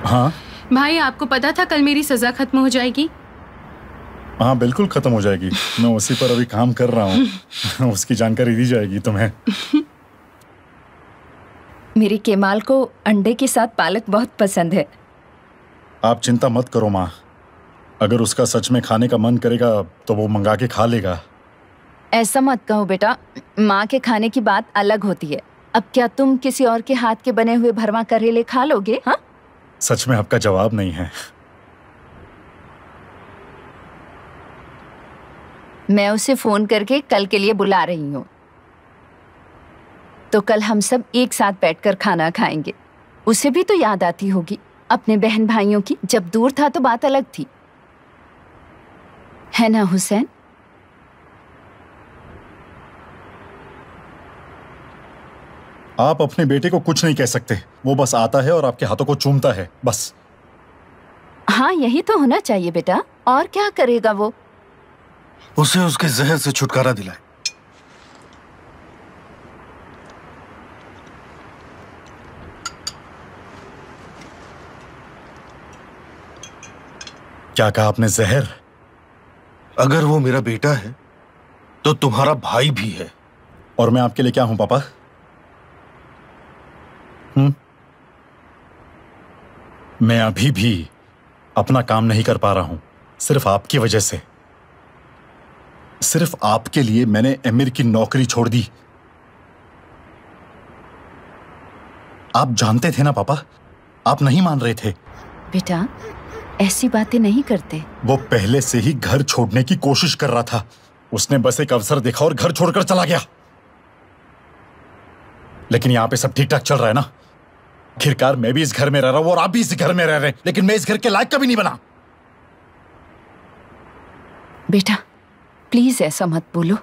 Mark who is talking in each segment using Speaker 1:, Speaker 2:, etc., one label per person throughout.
Speaker 1: हाँ
Speaker 2: भाई, आपको पता था कल मेरी सजा खत्म हो जाएगी?
Speaker 1: हाँ बिल्कुल खत्म हो जाएगी। मैं उसी पर अभी काम कर रहा हूँ। उसकी जानकारी दी जाएगी तुम्हें।
Speaker 3: मेरी केमाल को अंडे के साथ पालक बहुत पसंद है।
Speaker 1: आप चिंता मत करो माँ, अगर उसका सच में खाने का मन करेगा तो वो मंगा के खा लेगा।
Speaker 3: ऐसा मत कहो बेटा, माँ के खाने की बात अलग होती है। अब क्या तुम किसी और के हाथ के बने हुए भरवा करेले खा लोगे? हाँ,
Speaker 1: सच में आपका जवाब नहीं है।
Speaker 3: मैं उसे फोन करके कल के लिए बुला रही हूँ, तो कल हम सब एक साथ बैठकर खाना खाएंगे। उसे भी तो याद आती होगी अपने बहन भाइयों की। जब दूर था तो बात अलग थी, है ना हुसैन?
Speaker 1: आप अपने बेटे को कुछ नहीं कह सकते, वो बस आता है और आपके हाथों को चूमता है, बस।
Speaker 3: हाँ, यही तो होना चाहिए बेटा, और क्या करेगा वो?
Speaker 4: उसे उसके जहर से छुटकारा दिलाए।
Speaker 1: क्या कहा आपने? जहर?
Speaker 4: अगर वो मेरा बेटा है तो तुम्हारा भाई भी है।
Speaker 1: और मैं आपके लिए क्या हूं पापा? मैं अभी भी अपना काम नहीं कर पा रहा हूं, सिर्फ आपकी वजह से। सिर्फ आपके लिए मैंने एमिर की नौकरी छोड़ दी। आप जानते थे ना पापा, आप नहीं मान रहे थे।
Speaker 3: बेटा, ऐसी बातें नहीं करते।
Speaker 1: वो पहले से ही घर छोड़ने की कोशिश कर रहा था। उसने बस एक अवसर देखा और घर छोड़कर चला गया। लेकिन यहां पे सब ठीक ठाक चल रहा है ना? आखिरकार मैं भी इस घर में रह रहा हूं और आप भी इस घर में रह रहे हैं, लेकिन मैं इस घर के लायक कभी नहीं बना।
Speaker 3: बेटा प्लीज ऐसा मत बोलो।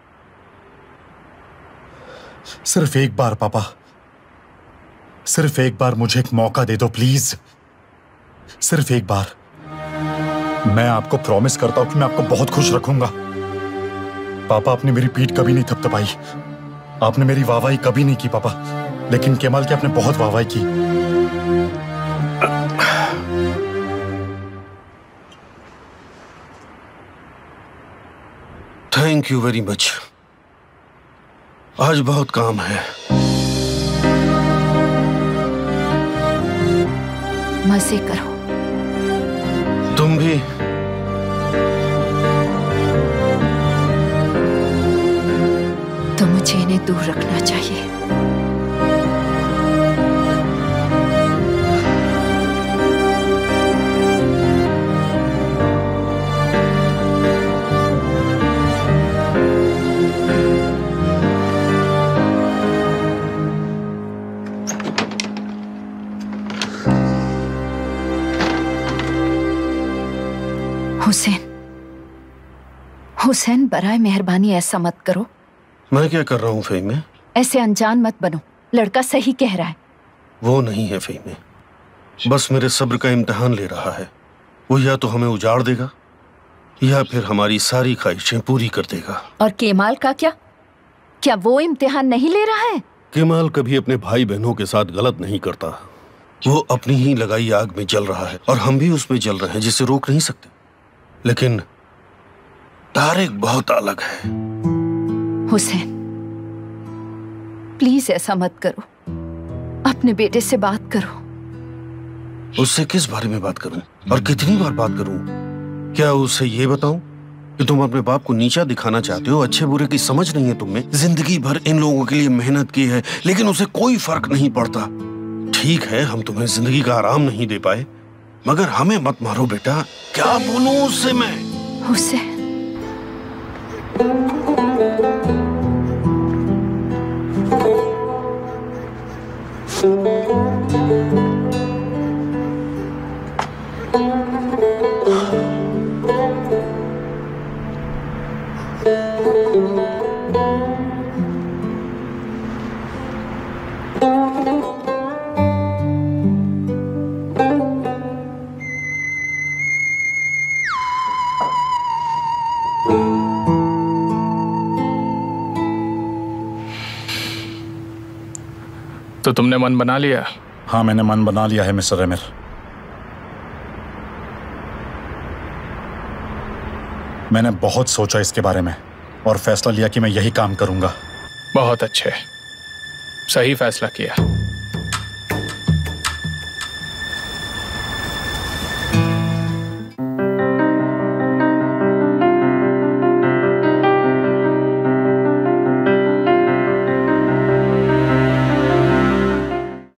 Speaker 1: सिर्फ एक बार पापा, सिर्फ एक बार मुझे एक मौका दे दो प्लीज। सिर्फ एक बार। मैं आपको प्रॉमिस करता हूं कि मैं आपको बहुत खुश रखूंगा। पापा, आपने मेरी पीठ कभी नहीं थपथपाई, आपने मेरी वाहवाही कभी नहीं की पापा, लेकिन केमाल की आपने बहुत वाहवाही की।
Speaker 4: Thank you very much. आज बहुत काम है।
Speaker 3: मजे करो।
Speaker 4: तुम भी।
Speaker 3: तो मुझे इन्हें दूर रखना चाहिए। हुसैन, हुसैन बराए मेहरबानी ऐसा मत करो।
Speaker 4: मैं क्या कर रहा हूँ फ़हीमे?
Speaker 3: ऐसे अनजान मत बनो, लड़का सही कह रहा है।
Speaker 4: वो नहीं है फ़हीमे, बस मेरे सब्र का इम्तिहान ले रहा है। वो या तो हमें उजाड़ देगा या फिर हमारी सारी ख्वाहिशें पूरी कर देगा।
Speaker 3: और केमाल का क्या? क्या वो इम्तिहान नहीं ले रहा है?
Speaker 4: केमाल कभी अपने भाई बहनों के साथ गलत नहीं करता। वो अपनी ही लगाई आग में जल रहा है और हम भी उसमें जल रहे हैं, जिसे रोक नहीं सकते। लेकिन तारिक बहुत अलग है।
Speaker 3: हुसैन प्लीज ऐसा मत करो, अपने बेटे से बात करो।
Speaker 4: उससे किस बारे में बात करूं और कितनी बार बात करूं? क्या उसे ये बताऊं कि तुम अपने बाप को नीचा दिखाना चाहते हो? अच्छे बुरे की समझ नहीं है तुम में। जिंदगी भर इन लोगों के लिए मेहनत की है, लेकिन उसे कोई फर्क नहीं पड़ता। ठीक है, हम तुम्हें जिंदगी का आराम नहीं दे पाए, मगर हमें मत मारो बेटा। क्या बोलूं उससे मैं?
Speaker 3: हुसैन
Speaker 5: तो तुमने मन बना लिया?
Speaker 1: हाँ, मैंने मन बना लिया है मिस्टर एमिर। मैंने बहुत सोचा इसके बारे में और फैसला लिया कि मैं यही काम करूंगा।
Speaker 5: बहुत अच्छे, सही फैसला किया।